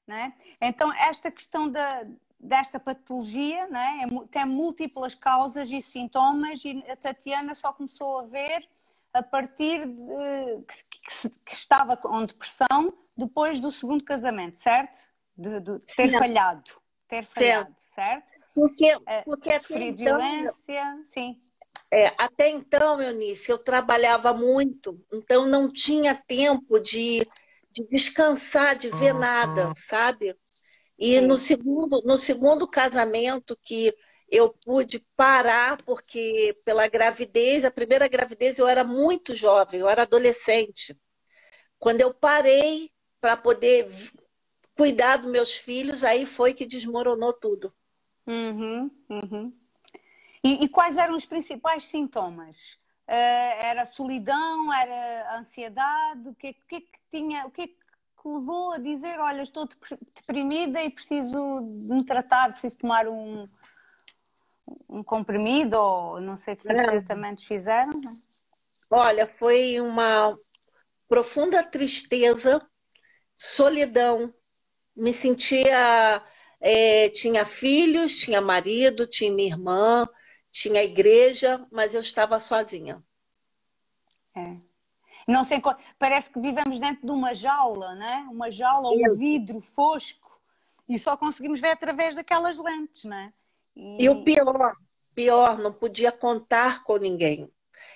né? Então, esta questão desta patologia, né, tem múltiplas causas e sintomas, e a Tatiana só começou a ver a partir de que estava com depressão depois do segundo casamento, certo? De ter falhado, certo? Porque até Sofrer então, violência, sim. até então, Eunice, eu trabalhava muito, então não tinha tempo de descansar, de ver nada, sabe? E Sim. no segundo casamento que eu pude parar, porque pela gravidez, a primeira gravidez eu era muito jovem, eu era adolescente. Quando eu parei para poder cuidar dos meus filhos, aí foi que desmoronou tudo. Uhum, uhum. E quais eram os principais sintomas? Era solidão? Era ansiedade? O que é que tinha? O que é que levou a dizer, olha, estou deprimida e preciso de me tratar, preciso tomar um comprimido, ou não sei que tipo de tratamentos fizeram? Olha, foi uma profunda tristeza, solidão. Me sentia, tinha filhos, tinha marido, tinha minha irmã, tinha igreja, mas eu estava sozinha. É. Não sei, parece que vivemos dentro de uma jaula, né? Uma jaula, um vidro fosco, e só conseguimos ver através daquelas lentes, né? E o pior, não podia contar com ninguém.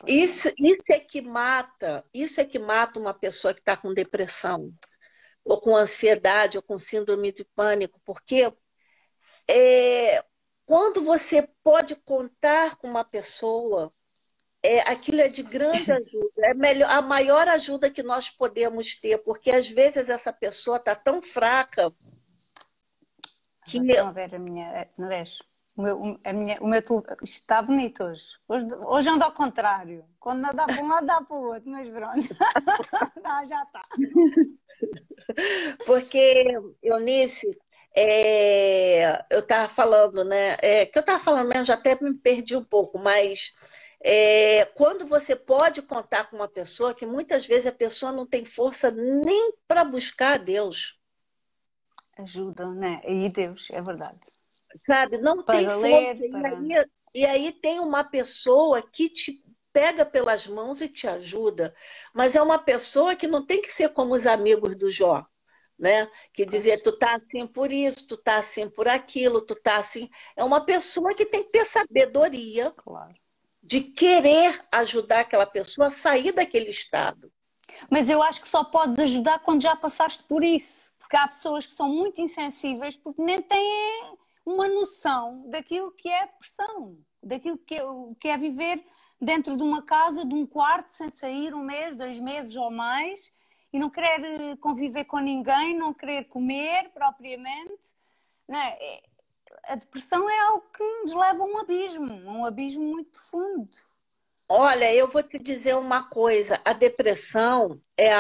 Isso é que mata uma pessoa que está com depressão, ou com ansiedade, ou com síndrome de pânico, porque quando você pode contar com uma pessoa, aquilo é de grande ajuda, é melhor, a maior ajuda que nós podemos ter, porque às vezes essa pessoa está tão fraca que. Estão a ver a minha. Não vês? O meu isto está bonito hoje. Hoje ando ao contrário. Quando não dá para um lado, dá para o outro, mas pronto. Já está. Porque, Eunice, eu estava falando, né? Que eu estava falando mesmo, já até me perdi um pouco, mas quando você pode contar com uma pessoa, que muitas vezes a pessoa não tem força nem para buscar a Deus. Ajuda, né? E Deus, é verdade. Sabe? Não tem Para força. ler, para... E aí tem uma pessoa que te pega pelas mãos e te ajuda, mas é uma pessoa que não tem que ser como os amigos do Jó, né? Que dizer, tu tá assim por isso, tu tá assim por aquilo, tu tá assim. É uma pessoa que tem que ter sabedoria, Claro, de querer ajudar aquela pessoa a sair daquele estado. mas eu acho que só podes ajudar quando já passaste por isso. Porque há pessoas que são muito insensíveis porque nem têm uma noção daquilo que é pressão, daquilo que é viver dentro de uma casa, de um quarto, sem sair 1 mês, 2 meses ou mais, e não querer conviver com ninguém, não querer comer propriamente. Não é? A depressão é algo que nos leva a um abismo muito profundo. Olha, eu vou te dizer uma coisa, a depressão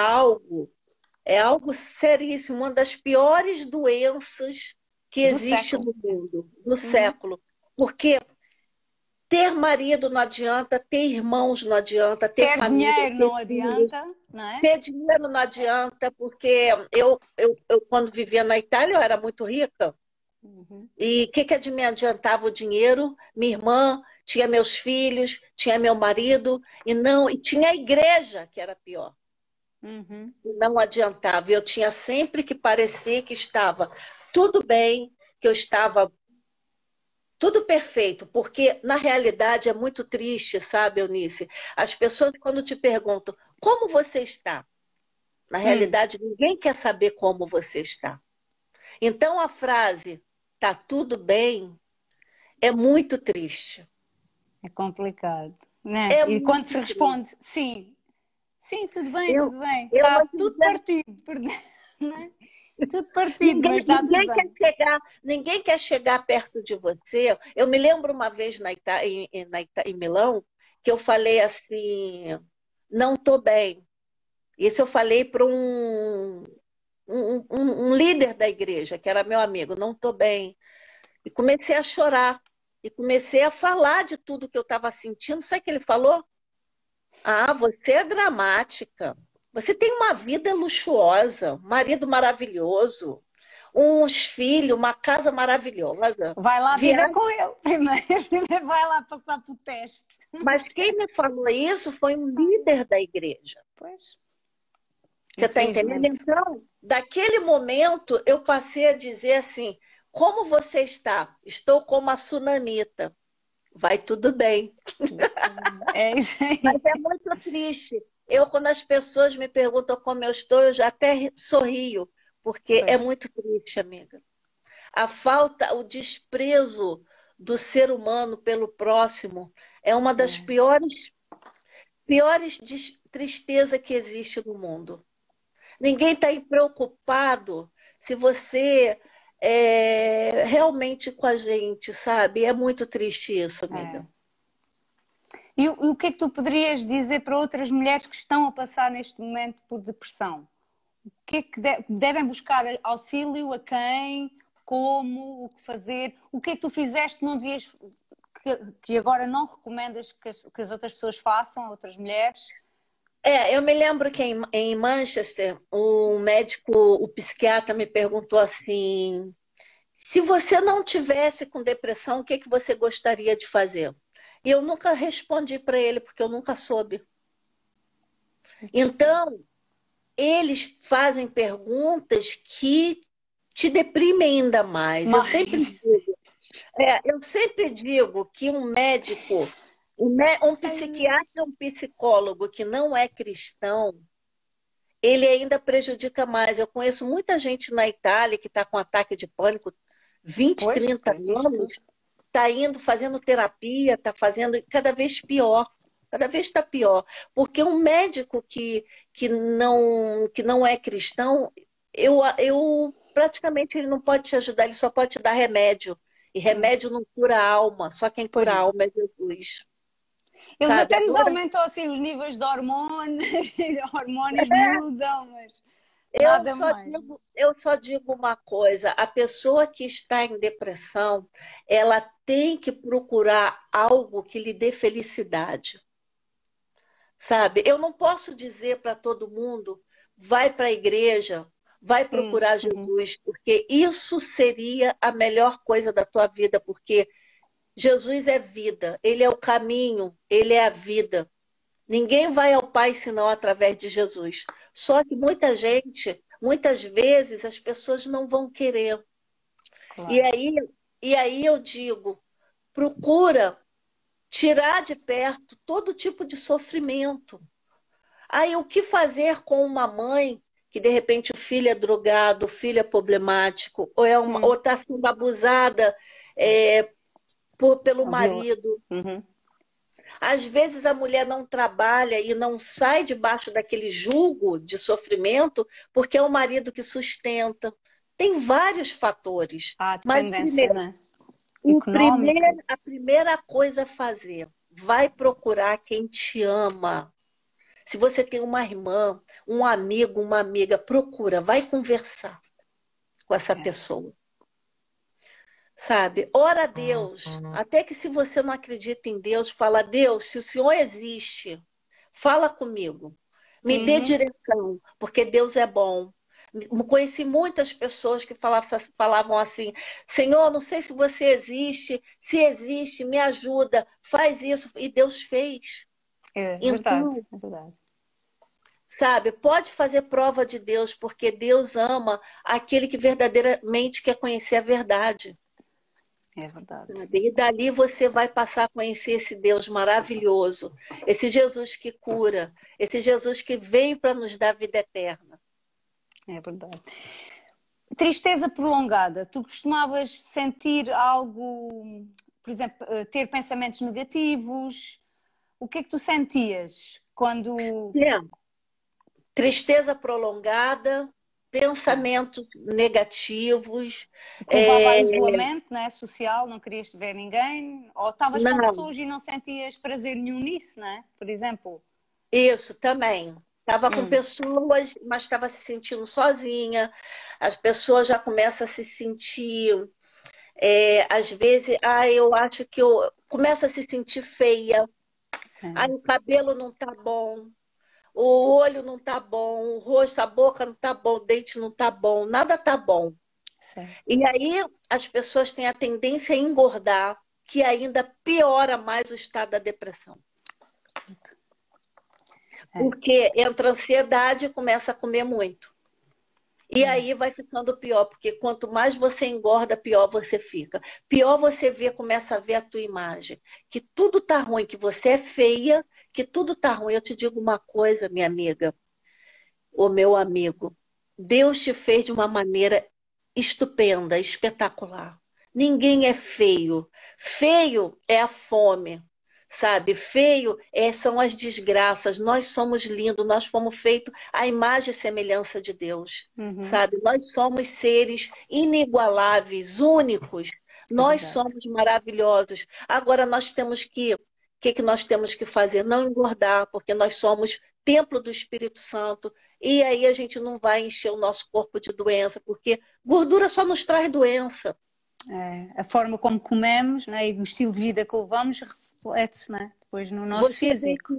é algo seríssimo, uma das piores doenças que Do existe século. no mundo, no século. Porque ter marido não adianta, ter irmãos não adianta, ter família, dinheiro ter não filhos. adianta, não é? Ter dinheiro não adianta, porque eu quando vivia na Itália, eu era muito rica. E o que me adiantava o dinheiro? Minha irmã, tinha meus filhos, tinha meu marido, e tinha a igreja, que era pior. Não adiantava. Eu tinha sempre que parecer que estava tudo bem, que eu estava tudo perfeito, porque na realidade é muito triste, sabe, Eunice? As pessoas, quando te perguntam como você está, na realidade ninguém quer saber como você está. Então a frase tá tudo bem é muito triste. É complicado, né? É E quando muito se triste. responde sim, sim, Eu, tudo bem, eu está hoje em tudo dia, partido, não é? Tudo partido, mas está tudo bem. ninguém quer chegar perto de você. Eu me lembro uma vez em Milão que eu falei assim, não estou bem. Isso eu falei para um líder da igreja, que era meu amigo, não estou bem. E comecei a chorar. E comecei a falar de tudo que eu estava sentindo. Sabe o que ele falou? Ah, você é dramática. Você tem uma vida luxuosa, um marido maravilhoso, uns filhos, uma casa maravilhosa. Vai lá viver com ele primeiro vai lá passar pro teste. Mas quem me falou isso foi um líder da igreja. Pois. Você está entendendo? Então, daquele momento, eu passei a dizer assim, como você está? Estou como a sunamita. Vai tudo bem. É isso aí. Mas é muito triste. Quando as pessoas me perguntam como eu estou, eu já até sorrio, porque é muito triste, amiga. A falta, o desprezo do ser humano pelo próximo é uma das piores tristezas que existe no mundo. Ninguém está aí preocupado se você é realmente com a gente, sabe? É muito triste isso, amiga. E o que é que tu poderias dizer para outras mulheres que estão a passar neste momento por depressão? O que é que devem buscar auxílio a quem? Como? O que fazer? O que é que tu fizeste que não devias, que agora não recomendas que as outras pessoas façam, outras mulheres? Eu me lembro que em Manchester, o médico, o psiquiatra me perguntou assim, se você não tivesse com depressão, o que que você gostaria de fazer? E eu nunca respondi para ele, porque eu nunca soube. Então, eles fazem perguntas que te deprimem ainda mais. Eu sempre digo que um médico, um psiquiatra, um psicólogo que não é cristão, ele ainda prejudica mais. Eu conheço muita gente na Itália que está com ataque de pânico, 20, 30 anos, está indo, fazendo terapia, está fazendo cada vez pior. Cada vez está pior. Porque um médico que não é cristão, praticamente ele não pode te ajudar, ele só pode te dar remédio. E remédio não cura a alma, só quem cura a alma é Jesus. Eles até nos aumentam assim os níveis de hormônios mudam, mas nada mais. Eu só digo uma coisa, a pessoa que está em depressão, ela tem que procurar algo que lhe dê felicidade. Sabe? Eu não posso dizer para todo mundo, vai para a igreja, vai procurar Jesus, porque isso seria a melhor coisa da tua vida, porque Jesus é vida, Ele é o caminho, Ele é a vida. Ninguém vai ao Pai senão através de Jesus. Só que muitas vezes, as pessoas não vão querer. Claro. E aí eu digo, procura tirar de perto todo tipo de sofrimento. Aí, o que fazer com uma mãe que, de repente, o filho é drogado, o filho é problemático, ou está sendo abusada pelo marido? Às vezes, a mulher não trabalha e não sai debaixo daquele jugo de sofrimento porque é o marido que sustenta. Tem vários fatores. A dependência, né? A primeira coisa a fazer, vai procurar quem te ama. Se você tem uma irmã, um amigo, uma amiga, procura, vai conversar com essa pessoa. Sabe? Ora a Deus. Até que se você não acredita em Deus, fala, Deus, se o Senhor existe, fala comigo. Me dê direção, porque Deus é bom. Conheci muitas pessoas que falavam assim, Senhor, não sei se você existe, se existe, me ajuda, faz isso. E Deus fez. É verdade, é verdade. Sabe, pode fazer prova de Deus, porque Deus ama aquele que verdadeiramente quer conhecer a verdade. É verdade. Sabe? E dali você vai passar a conhecer esse Deus maravilhoso, esse Jesus que cura, esse Jesus que veio para nos dar vida eterna. É verdade. Tristeza prolongada. Tu costumavas sentir algo, por exemplo, ter pensamentos negativos? O que é que tu sentias quando... Tristeza prolongada, pensamentos negativos. Que levava a isolamento, né, social, não querias ver ninguém? Ou estavas com pessoas e não sentias prazer nenhum nisso, né? Por exemplo? Isso, também. Estava com pessoas, mas estava se sentindo sozinha. As pessoas já começam a se sentir, às vezes, eu acho que eu começo a se sentir feia. O cabelo não está bom, o olho não está bom, o rosto, a boca não está bom, o dente não está bom, nada está bom. Certo. E aí as pessoas têm a tendência a engordar, que ainda piora mais o estado da depressão. Porque entra ansiedade e começa a comer muito. E aí vai ficando pior, porque quanto mais você engorda, pior você fica. Pior você vê, começa a ver a tua imagem. Que tudo tá ruim, que você é feia, que tudo tá ruim. Eu te digo uma coisa, minha amiga, o meu amigo. Deus te fez de uma maneira estupenda, espetacular. Ninguém é feio. Feio é a fome, sabe? Feio são as desgraças. Nós somos lindos, nós fomos feitos à imagem e semelhança de Deus, sabe? Nós somos seres inigualáveis, únicos. Nós somos maravilhosos. Agora nós temos que, o que nós temos que fazer? Não engordar, porque nós somos templo do Espírito Santo. E aí a gente não vai encher o nosso corpo de doença, porque gordura só nos traz doença. A forma como comemos, né, e o estilo de vida que levamos reflete-se, né, depois no nosso físico.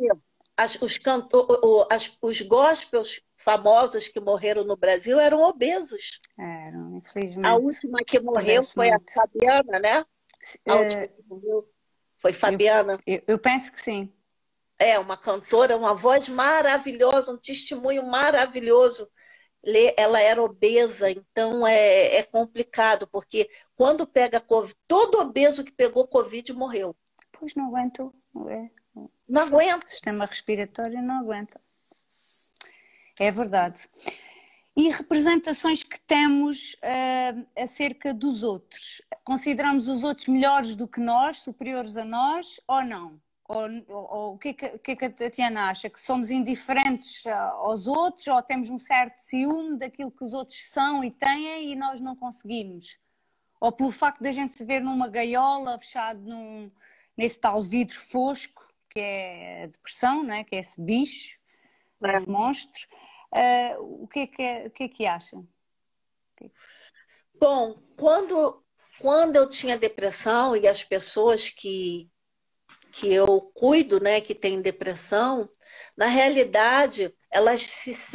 Os gospels famosos que morreram no Brasil eram obesos. Eram, infelizmente. A última que morreu foi a Fabiana, né? A última que morreu foi Fabiana. Eu penso que sim. É, uma cantora, uma voz maravilhosa, um testemunho maravilhoso. Ela era obesa, então é complicado, porque quando pega Covid, todo obeso que pegou Covid morreu. Pois não aguento. Não aguenta. O sistema respiratório não aguenta. É verdade. E representações que temos acerca dos outros? Consideramos os outros melhores do que nós, superiores a nós, ou não? Ou o que é que a Tatiana acha? Que somos indiferentes aos outros, ou temos um certo ciúme daquilo que os outros são e têm e nós não conseguimos? Ou pelo facto de a gente se ver numa gaiola, fechado nesse tal vidro fosco, que é a depressão, né? Que é esse bicho, esse monstro. O que é que acha? Bom, quando eu tinha depressão e as pessoas que eu cuido, né, que têm depressão, na realidade, elas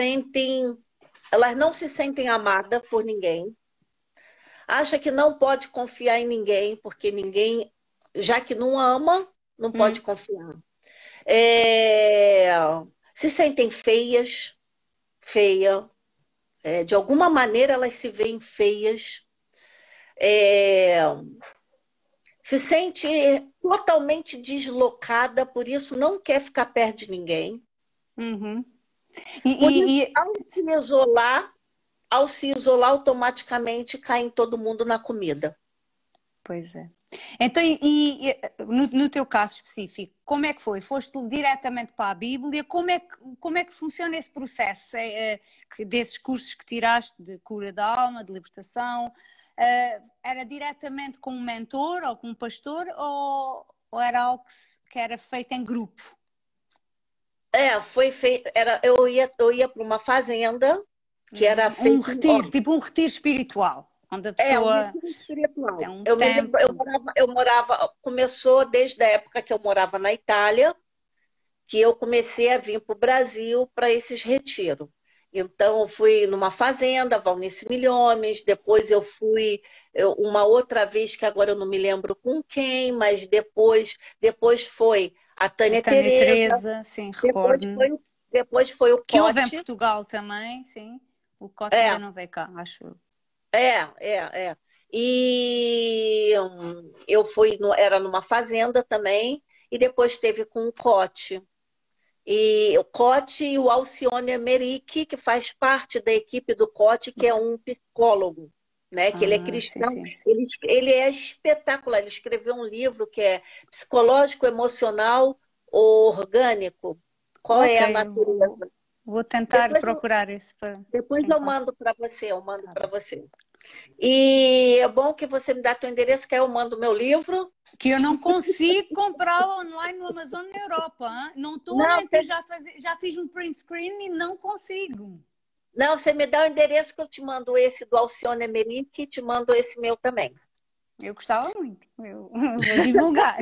não se sentem amadas por ninguém, acha que não pode confiar em ninguém, porque ninguém, já que não ama, não pode confiar. Se sentem feias, de alguma maneira elas se veem feias, se sente totalmente deslocada, por isso não quer ficar perto de ninguém. Por isso, ao se isolar, automaticamente cai em todo mundo na comida. Pois é. Então, no teu caso específico, como é que foi? Foste diretamente para a Bíblia? Como é que funciona esse processo? Desses cursos que tiraste de cura da alma, de libertação, era diretamente com um mentor ou com um pastor ou era algo que era feito em grupo? Foi feito. Eu ia para uma fazenda que era feito um retiro, tipo um retiro espiritual. Onde a pessoa... um retiro espiritual. Eu morava, começou desde a época que eu morava na Itália, que eu comecei a vir para o Brasil para esses retiros. Então, eu fui numa fazenda, Valnice Milhomes, depois eu fui uma outra vez, que agora eu não me lembro com quem, mas depois foi a Tânia Teresa. Sim, recordo. Depois foi o Cote. Que houve em Portugal também, sim. O Cote ainda não veio cá, acho eu. E eu fui, era numa fazenda também, e depois teve com o Cote. E o Cote e o Alcione Emerick, que faz parte da equipe do Cote, que é um psicólogo, né? Que ele é cristão. Sim. Ele é espetacular. Ele escreveu um livro que é Psicológico, Emocional ou Orgânico. Qual é a natureza? Vou tentar procurar isso. Depois eu mando para você, E é bom que você me dá teu endereço, que eu mando o meu livro. Que eu não consigo comprar online no Amazon na Europa. Hein? Não estou a mentir, já fiz um print screen e não consigo. Não, você me dá o endereço que eu te mando esse do Alcione Emerick e te mando esse meu também. Eu gostava muito. Eu vou divulgar.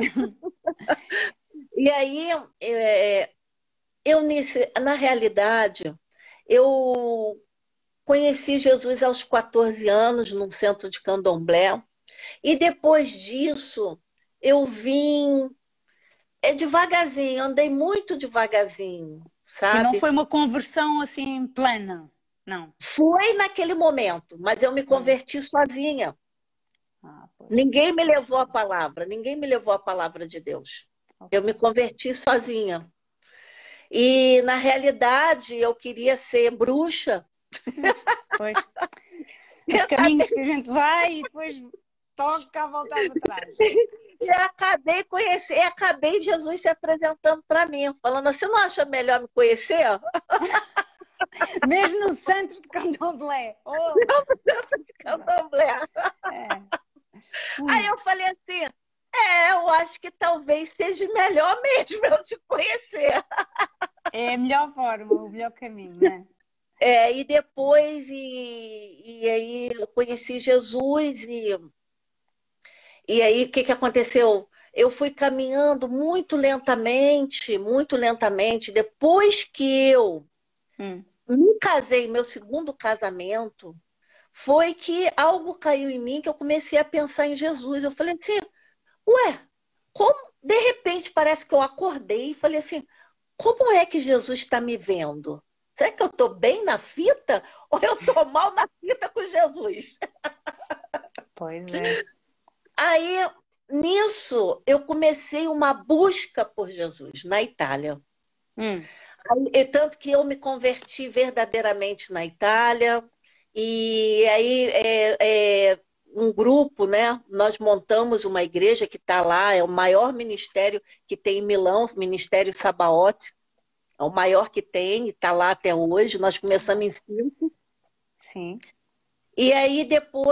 E aí, na realidade, conheci Jesus aos 14 anos num centro de candomblé. E depois disso, eu vim devagarzinho, andei muito devagarzinho, Se não sabe? foi uma conversão assim plena, não. Foi naquele momento, mas eu me Hum. converti sozinha. Pois. Ninguém me levou a palavra, ninguém me levou a palavra de Deus. Eu me Ok. converti sozinha. E, na realidade, eu queria ser bruxa. Pois. Os caminhos que a gente vai e depois toca a voltar para trás. E acabei Jesus se apresentando para mim, falando: você não acha melhor me conhecer? Mesmo no centro de Candomblé. Oh, Candomblé. é. Aí eu falei assim: eu acho que talvez seja melhor mesmo eu te conhecer. É a melhor forma, o melhor caminho, né? E depois, e aí eu conheci Jesus, e aí o que que aconteceu? Eu fui caminhando muito lentamente, muito lentamente. Depois que eu Hum. me casei, meu segundo casamento, foi que algo caiu em mim que eu comecei a pensar em Jesus. Eu falei assim, ué, como de repente parece que eu acordei e falei assim, como é que Jesus está me vendo? Será que eu estou bem na fita ou eu estou mal na fita com Jesus? Pois é. Aí, nisso, eu comecei uma busca por Jesus na Itália. Hum. Tanto que eu me converti verdadeiramente na Itália. E aí, um grupo, né? Nós montamos uma igreja que está lá, é o maior ministério que tem em Milão, o Ministério Sabaote. É o maior que tem, e está lá até hoje. Nós começamos em 5. Sim. E aí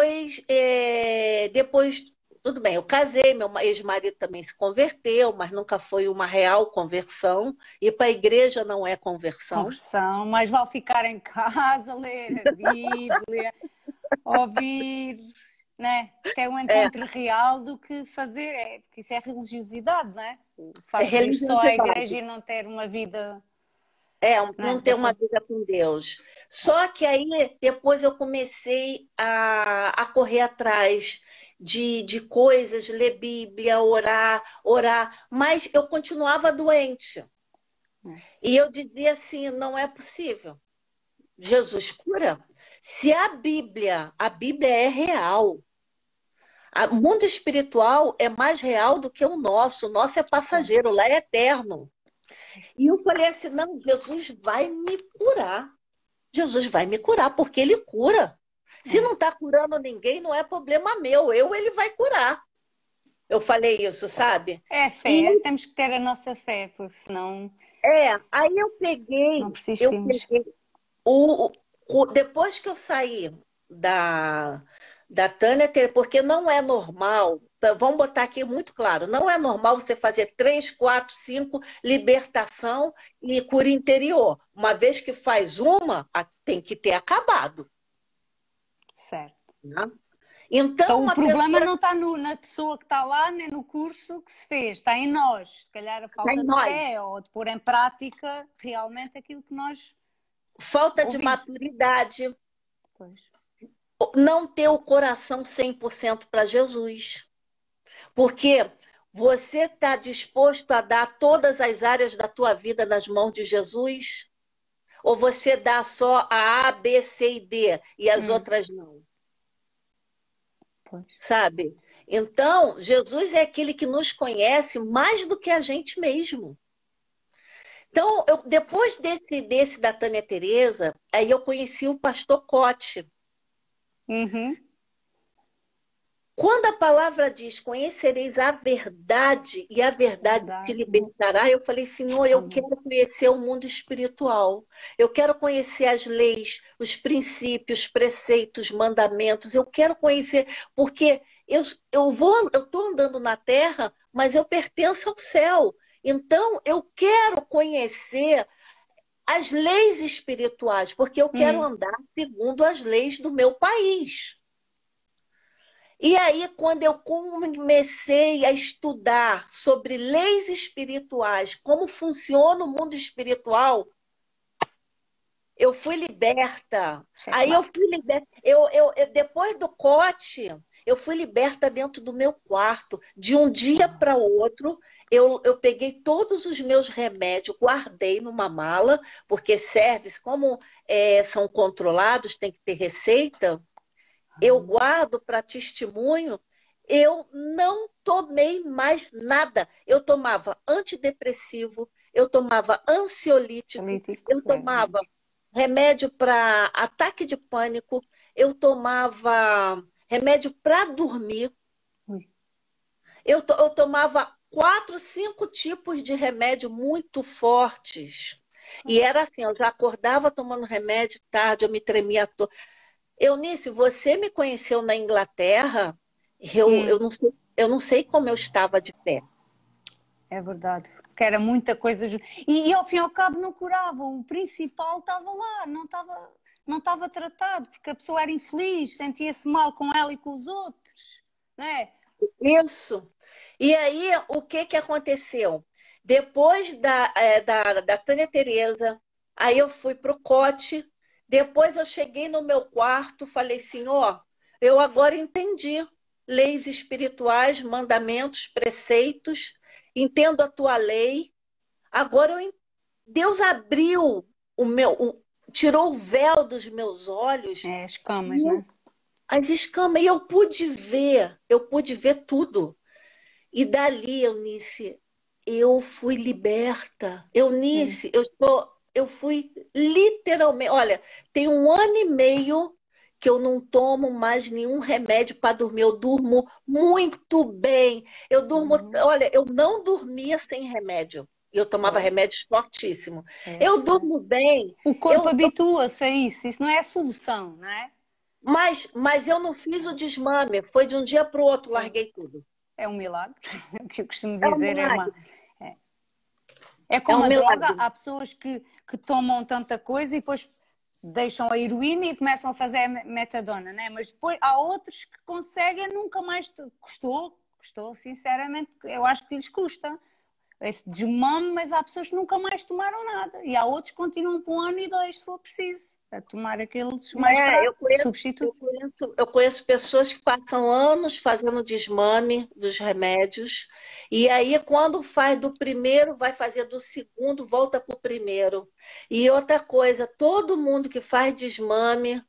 depois, tudo bem, eu casei, meu ex-marido também se converteu, mas nunca foi uma real conversão. E para a igreja não é conversão. Conversão, mais vale ficar em casa, ler a Bíblia, ouvir, né? Ter um É, encontro real do que fazer, porque isso é religiosidade, não é? O é facto de ir só à igreja religiosidade. e não ter uma vida, Não né? ter uma vida com Deus. Só que aí depois eu comecei a correr atrás de coisas, ler Bíblia, orar, mas eu continuava doente. E eu dizia assim, não é possível. Jesus cura? Se a Bíblia é real. O mundo espiritual é mais real do que o nosso é Claro. passageiro, lá é eterno. E eu falei assim, não, Jesus vai me curar. Jesus vai me curar, porque ele cura. Se É. não está curando ninguém, não é problema meu, ele vai curar. Eu falei isso, sabe? É E fé, temos que ter a nossa fé, porque senão aí não eu persistimos. peguei depois que eu saí da, da Tânia, porque não é normal, vamos botar aqui muito claro, não é normal você fazer 3, 4, 5 libertação e cura interior. Uma vez que faz uma, tem que ter acabado. Certo. Né? Então, Então o uma problema pessoa não está na pessoa que está lá, nem no curso que se fez, está em nós. Se calhar a está falta em de nós, fé ou de pôr em prática realmente aquilo que nós falta de ouvimos. maturidade, Pois. não ter o coração 100% para Jesus. Porque você está disposto a dar todas as áreas da tua vida nas mãos de Jesus? Ou você dá só a B, C e D e as Hum, outras não? pois. Sabe? Então, Jesus é aquele que nos conhece mais do que a gente mesmo. Então, depois desse da Tânia Teresa, aí eu conheci o pastor Cote. Uhum. Quando a palavra diz conhecereis a verdade e a verdade te Verdade. libertará, eu falei, Senhor, eu Amém. quero conhecer o mundo espiritual. Eu quero conhecer as leis, os princípios, preceitos, mandamentos. Eu quero conhecer, porque eu estou andando na terra, mas eu pertenço ao céu. Então, eu quero conhecer as leis espirituais, porque eu quero Hum. andar segundo as leis do meu país. E aí, quando eu comecei a estudar sobre leis espirituais, como funciona o mundo espiritual, Eu fui liberta. Aí eu Checkmate. fui liberta. Depois do cote, eu fui liberta dentro do meu quarto. De um dia Uau. para o outro, eu peguei todos os meus remédios, guardei numa mala, porque service, como são controlados, tem que ter receita. Eu guardo para testemunho. Eu não tomei mais nada. Eu tomava antidepressivo, eu tomava ansiolítico, Político. eu tomava remédio para ataque de pânico, eu tomava remédio para dormir, Ui. eu tomava 4, 5 tipos de remédio muito fortes. E era assim, eu já acordava tomando remédio tarde, eu me tremia toda. Eunice, você me conheceu na Inglaterra, Hum, eu não sei como eu estava de pé. é verdade. Porque era muita coisa. E ao fim e ao cabo não curavam. O principal estava lá, não estava tratado, porque a pessoa era infeliz, sentia-se mal com ela e com os outros. Não é? Isso. E aí, o que que aconteceu? Depois da Tânia Tereza, aí eu fui para o Cote, depois eu cheguei no meu quarto, falei assim, ó, eu agora entendi leis espirituais, mandamentos, preceitos, entendo a tua lei, agora Deus abriu tirou o véu dos meus olhos, É, as camas, e não é? as escamas, e eu pude ver tudo. E dali, Eunice, eu fui liberta. É. Eunice, eu fui literalmente. Olha, tem 1 ano e meio que eu não tomo mais nenhum remédio para dormir. Eu durmo muito bem. Eu durmo. Uhum. Olha, eu não dormia sem remédio. Eu tomava Pois, remédios fortíssimos. é, Eu sei. durmo bem. O corpo Eu, habitua-se a isso. Isso não é a solução, não é? mas eu não fiz o desmame. Foi de um dia para o outro, Pois. larguei tudo. É um milagre. O que eu costumo É um dizer é uma. milagre. É, é É um como a droga. milagre. Há pessoas que tomam tanta coisa e depois deixam a heroína e começam a fazer a metadona, né? Mas depois há outros que conseguem nunca mais. Custou, sinceramente, eu acho que lhes custa esse desmame, mas há pessoas que nunca mais tomaram nada e há outros que continuam por 1 ano e 2 se for preciso, a tomar aqueles mais É, fracos, substitutos. eu conheço pessoas que passam anos fazendo desmame dos remédios, e aí, quando faz do primeiro, vai fazer do segundo, volta para o primeiro. E outra coisa, todo mundo que faz desmame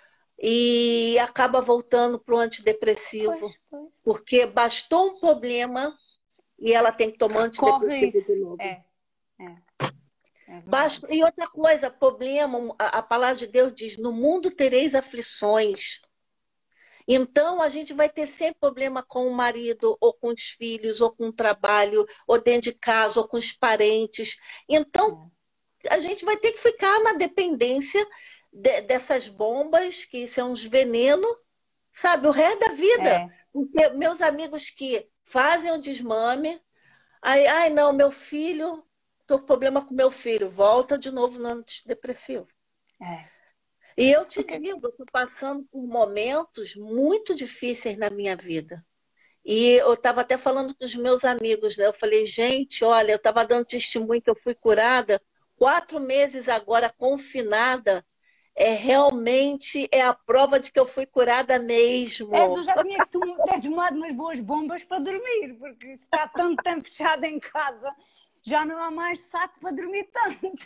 e acaba voltando para o Pois, antidepressivo, pois. porque bastou um problema e ela tem que tomar Recorre a antidepressivo de isso. novo. É, é verdade. E outra coisa, problema, a palavra de Deus diz: no mundo tereis aflições. Então, a gente vai ter sempre problema com o marido, ou com os filhos, ou com o trabalho, ou dentro de casa, ou com os parentes. Então, a gente vai ter que ficar na dependência dessas bombas, que são uns venenos, sabe, o resto da vida. É, Porque meus amigos que fazem o desmame, aí, ai, não, meu filho, tô com problema com meu filho, volta de novo no antidepressivo. é. E eu te Porque digo, eu estou passando por momentos muito difíceis na minha vida. E eu estava até falando com os meus amigos, né? Eu falei, gente, olha, eu estava dando testemunho que eu fui curada, 4 meses agora confinada, realmente é a prova de que eu fui curada eu mesmo. já tinha que ter tomado umas boas bombas para dormir, porque se está tanto tempo fechado em casa, já não há mais saco para dormir tanto.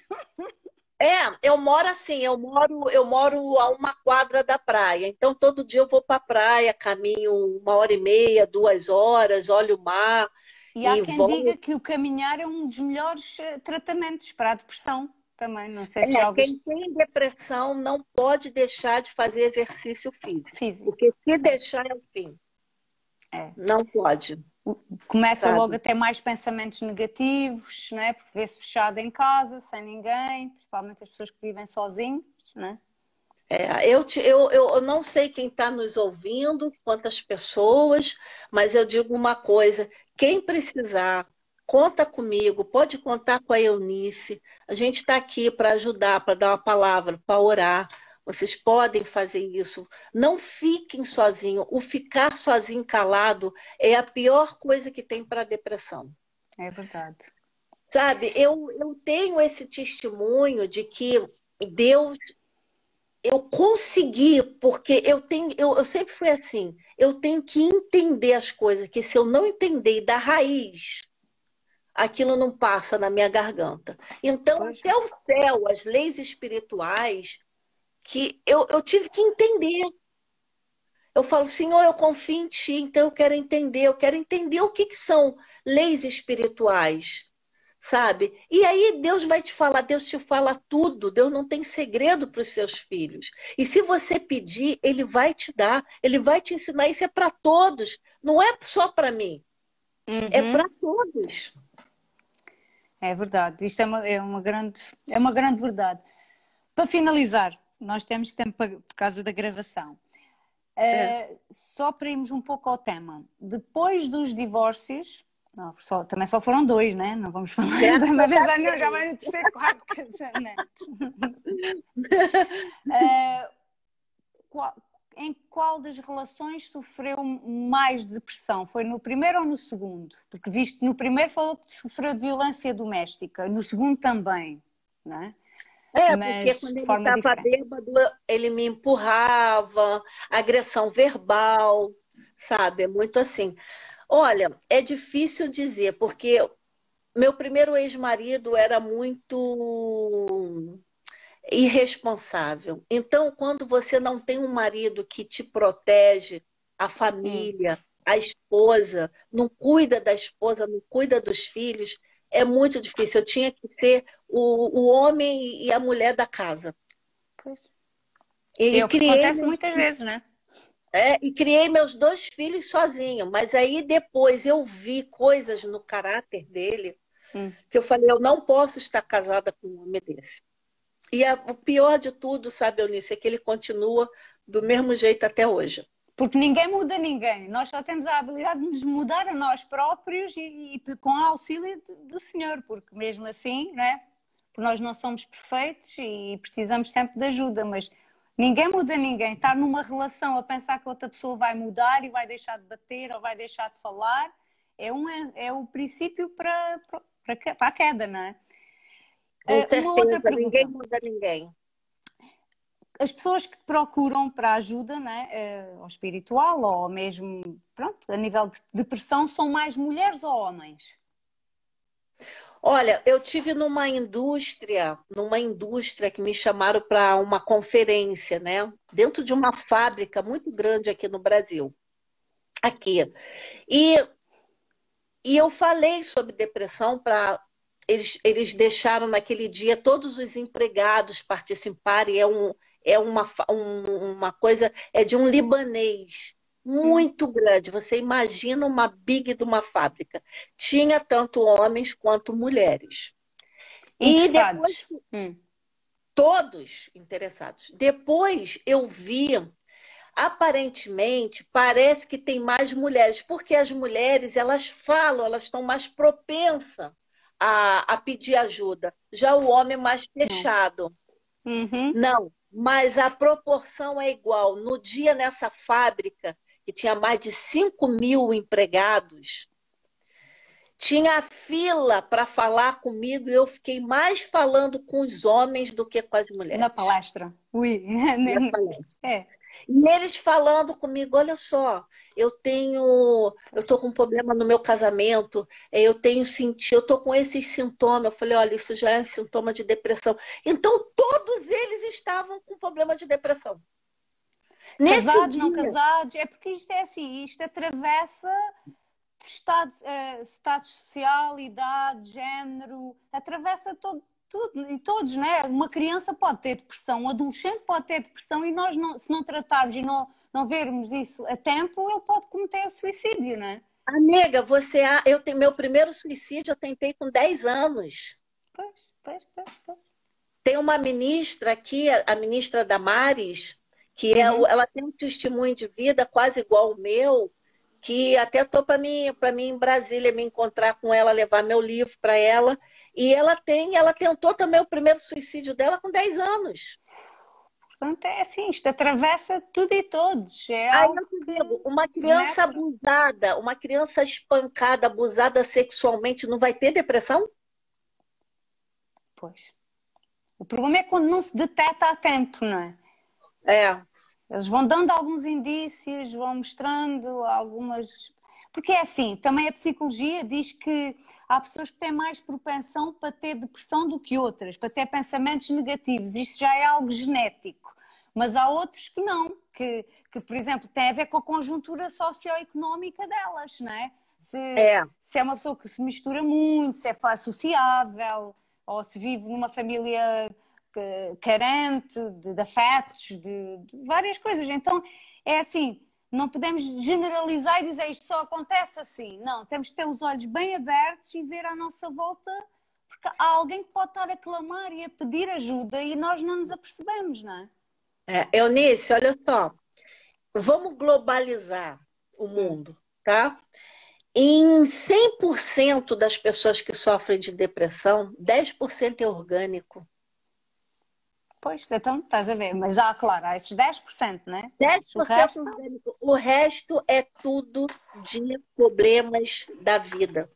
Eu moro assim, eu moro a 1 quadra da praia. Então todo dia eu vou para a praia, caminho 1 hora e meia, 2 horas, olho o mar E há e quem diga volto. que o caminhar é um dos melhores tratamentos para a depressão também. Não sei se já Quem ouviste tem depressão não pode deixar de fazer exercício físico, físico. porque se Sim. deixar é o fim. É. Não pode, Começa logo sabe? a ter mais pensamentos negativos, né? Porque vê-se fechado em casa, sem ninguém, principalmente as pessoas que vivem sozinhas, né? Eu não sei quem está nos ouvindo, quantas pessoas, mas eu digo uma coisa: quem precisar, conta comigo, pode contar com a Eunice. A gente está aqui para ajudar, para dar uma palavra, para orar. Vocês podem fazer isso. Não fiquem sozinhos. O ficar sozinho calado é a pior coisa que tem para a depressão. É verdade. Sabe, eu tenho esse testemunho de que Deus, eu consegui, porque eu sempre fui assim, eu tenho que entender as coisas, que se eu não entender da raiz, aquilo não passa na minha garganta. Então, Pois. até o céu, as leis espirituais, que eu tive que entender. Eu falo, Senhor, eu confio em Ti, então eu quero entender o que são leis espirituais, sabe? E aí Deus vai te falar, Deus te fala tudo, Deus não tem segredo para os seus filhos. E se você pedir, Ele vai te dar, Ele vai te ensinar, isso é para todos, não é só para mim, é para todos. É verdade, isto é uma grande verdade. Para finalizar, nós temos tempo por causa da gravação. Só para irmos um pouco ao tema. Depois dos divórcios, não, também só foram 2, né? Não vamos falar não, já vai no terceiro, quarto casamento. Em qual das relações sofreu mais depressão? Foi no primeiro ou no segundo? Porque visto no primeiro falou que sofreu de violência doméstica, no segundo também, não é? Porque quando ele estava bêbado, ele me empurrava, agressão verbal, sabe? É muito assim. Olha, é difícil dizer, porque meu primeiro ex-marido era muito irresponsável. Então, quando você não tem um marido que te protege, a família, a esposa, não cuida da esposa, não cuida dos filhos, é muito difícil. Eu tinha que ser o homem e a mulher da casa. Pois. E É o que acontece muitas vezes, né? E criei meus 2 filhos sozinho, mas aí depois eu vi coisas no caráter dele que eu falei, eu não posso estar casada com um homem desse. E o pior de tudo, sabe, Eunice, é que ele continua do mesmo jeito até hoje. Porque ninguém muda ninguém. Nós só temos a habilidade de nos mudar a nós próprios e com o auxílio do Senhor, porque mesmo assim, né? Porque nós não somos perfeitos e precisamos sempre de ajuda, mas ninguém muda ninguém. Estar numa relação a pensar que outra pessoa vai mudar e vai deixar de bater ou vai deixar de falar é o princípio para a queda, não é? Com certeza, uma outra pergunta. Ninguém muda ninguém. As pessoas que te procuram para ajuda, né, ou espiritual, ou mesmo, pronto, a nível de depressão, são mais mulheres ou homens? Olha, eu tive numa indústria que me chamaram para uma conferência, né? Dentro de uma fábrica muito grande aqui no Brasil. Aqui. E eu falei sobre depressão para eles deixaram naquele dia todos os empregados participarem. É uma coisa, é de um libanês muito grande. Você imagina uma big de uma fábrica. Tinha tanto homens quanto mulheres. E depois, todos interessados. Depois eu vi, aparentemente, parece que tem mais mulheres, porque as mulheres, elas falam, elas estão mais propensas a pedir ajuda. Já o homem é mais fechado. Não, mas a proporção é igual. No dia, nessa fábrica, que tinha mais de 5.000 empregados, tinha fila para falar comigo e eu fiquei mais falando com os homens do que com as mulheres. Na palestra. Ui. Na palestra. E eles falando comigo, olha só, eu tô com um problema no meu casamento, eu tô com esses sintomas. Eu falei, olha, isso já é um sintoma de depressão. Então, todos eles estavam com problema de depressão. Casados, não casados, é porque isto é assim, isto atravessa estado social, idade, género, atravessa tudo, e todos, né? Uma criança pode ter depressão, um adolescente pode ter depressão e nós, se não tratarmos e não vermos isso a tempo, ele pode cometer o suicídio, né? Amiga, eu tenho meu primeiro suicídio, eu tentei com 10 anos. Pois. Tem uma ministra aqui, a ministra Damares, que ela tem um testemunho de vida quase igual ao meu, que até estou para mim em Brasília me encontrar com ela, levar meu livro para ela. E ela tentou também o primeiro suicídio dela com 10 anos. Portanto, é assim, isto atravessa tudo e todos. Aí eu te digo, uma criança abusada, uma criança espancada, abusada sexualmente, não vai ter depressão? Pois. O problema é quando não se detecta a tempo, não é? É. Eles vão dando alguns indícios, vão mostrando algumas... Porque é assim, também a psicologia diz que há pessoas que têm mais propensão para ter depressão do que outras, para ter pensamentos negativos. Isto já é algo genético. Mas há outros que não, que, por exemplo, têm a ver com a conjuntura socioeconómica delas, não é? Se é uma pessoa que se mistura muito, se é fácil sociável, ou se vive numa família carente de afetos, de várias coisas. Então, é assim, não podemos generalizar e dizer isto só acontece assim. Não, temos que ter os olhos bem abertos e ver à nossa volta, porque há alguém que pode estar a clamar e a pedir ajuda e nós não nos apercebemos, não é? Eunice, olha só, vamos globalizar o mundo, tá? Em 100% das pessoas que sofrem de depressão, 10% é orgânico. Pois, então estás a ver, mas claro, há esses 10%, né? 10% O resto, orgânico. O resto é tudo de problemas da vida.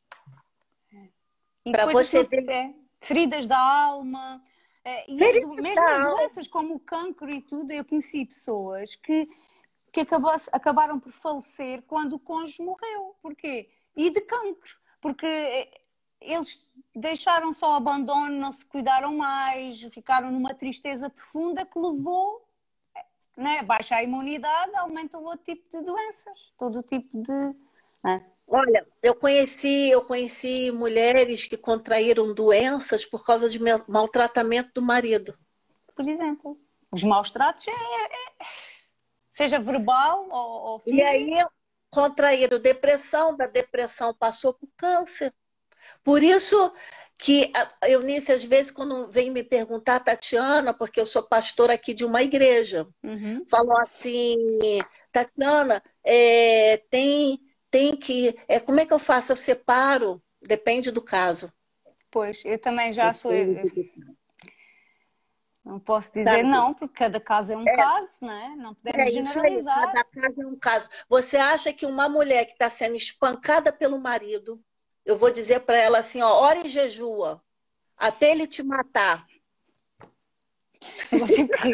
e Para coisas você que ver. feridas da alma, e mesmo as doenças como o cancro e tudo, eu conheci pessoas que acabaram por falecer quando o cônjuge morreu. Porquê? E de cancro. Porque eles deixaram só o abandono, não se cuidaram mais, ficaram numa tristeza profunda que levou, né, baixa a imunidade, aumenta o outro tipo de doenças, todo o tipo de... Né? Olha, eu conheci mulheres que contraíram doenças por causa de maltratamento do marido. Por exemplo, os maus tratos seja verbal ou físico. E aí contraíram depressão, da depressão passou por câncer. Por isso que a Eunice, às vezes, quando vem me perguntar, Tatiana, porque eu sou pastora aqui de uma igreja, falou assim, Tatiana, tem que... como é que eu faço? Eu separo? Depende do caso. Pois, eu também já sou... Não posso dizer não, porque cada caso é um caso, né? Não podemos generalizar. Cada caso é um caso. Você acha que uma mulher que está sendo espancada pelo marido, eu vou dizer para ela assim, ó, ora e jejua, até ele te matar. Eu vou te rir.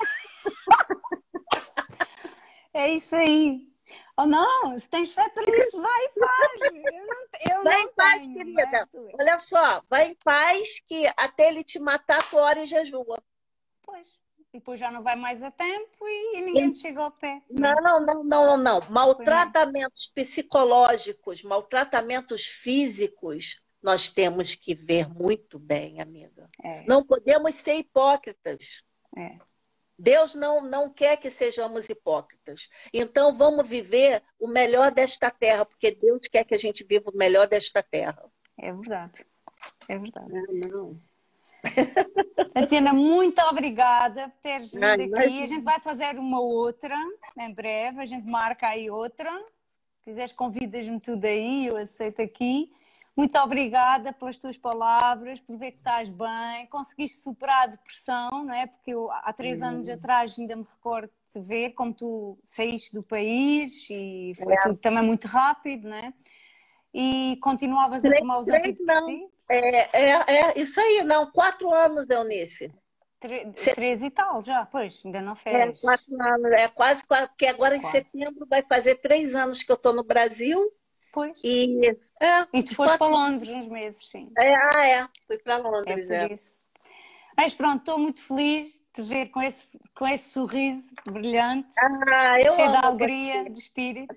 É isso aí. Oh, não, se tens fé para isso, vai e faz. Eu vai não em paz, tenho, querida. Olha só, vai em paz que até ele te matar, tu ora e jejua. Pois. E depois já não vai mais a tempo e ninguém chega ao pé. Não. Maltratamentos psicológicos, maltratamentos físicos, nós temos que ver muito bem, amiga. Não podemos ser hipócritas. Deus não quer que sejamos hipócritas. Então vamos viver o melhor desta terra, porque Deus quer que a gente viva o melhor desta terra. É verdade. É verdade. Não. Tatiana, muito obrigada por teres vindo aqui. A gente vai fazer uma outra em breve, a gente marca aí outra. Se quiseres, convidas-me tudo aí, eu aceito aqui. Muito obrigada pelas tuas palavras, por ver que estás bem, conseguiste superar a depressão, não é? Porque eu há 3 anos atrás ainda me recordo de te ver como tu saíste do país e foi tudo também muito rápido, não é? E continuavas a tomar os antidepressivos? Isso aí, não. 4 anos, Eunice. 3 e tal já, pois, ainda não fez. 4 anos, quase, porque agora em setembro vai fazer 3 anos que eu estou no Brasil. Pois. E tu foste para Londres uns meses, sim. Fui para Londres. Por isso. Mas pronto, estou muito feliz de te ver com esse sorriso brilhante, cheio de alegria, de espírito.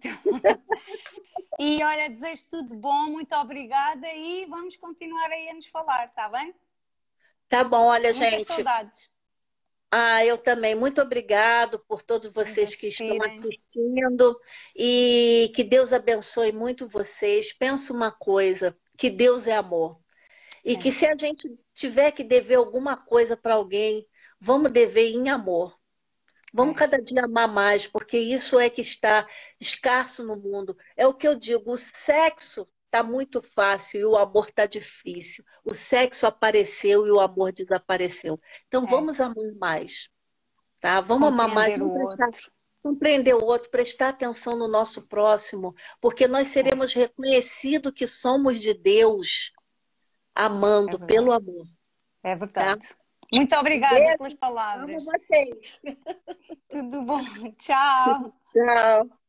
E olha, desejo tudo de bom, muito obrigada e vamos continuar aí a nos falar, está bem? Tá bom, olha, Muitas gente. saudades. Eu também. Muito obrigado por todos vocês que estão assistindo e que Deus abençoe muito vocês. Pensa uma coisa, que Deus é amor. E que se a gente tiver que dever alguma coisa para alguém, vamos dever em amor. Vamos cada dia amar mais, porque isso é que está escasso no mundo. É o que eu digo, o sexo está muito fácil e o amor está difícil. O sexo apareceu e o amor desapareceu. Então vamos amar mais, tá? Vamos amar mais, compreender o outro, prestar atenção no nosso próximo, porque nós seremos reconhecidos que somos de Deus amando pelo amor. É verdade. Tá? Muito obrigada Beijo, pelas amo palavras. vocês. Tudo bom. Tchau. Tchau.